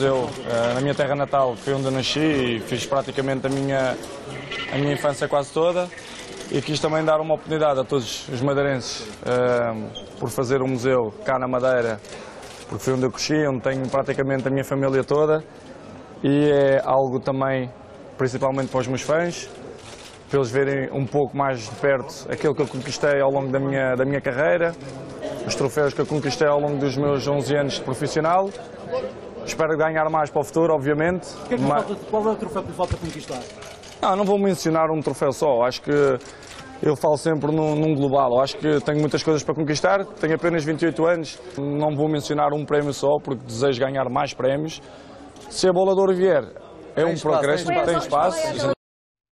museu na minha terra natal, foi onde eu nasci e fiz praticamente a minha infância quase toda. E quis também dar uma oportunidade a todos os madeirenses por fazer um museu cá na Madeira, porque foi onde eu cresci, onde tenho praticamente a minha família toda. E é algo também, principalmente para os meus fãs, para eles verem um pouco mais de perto aquilo que eu conquistei ao longo da minha carreira, os troféus que eu conquistei ao longo dos meus 11 anos de profissional. Espero ganhar mais para o futuro, obviamente. Qual é o troféu que lhe falta conquistar? Não vou mencionar um troféu só, acho que eu falo sempre num global. Acho que tenho muitas coisas para conquistar, tenho apenas 28 anos, não vou mencionar um prémio só, porque desejo ganhar mais prémios. Se a bola de ouro vier, é um progresso, tem espaço.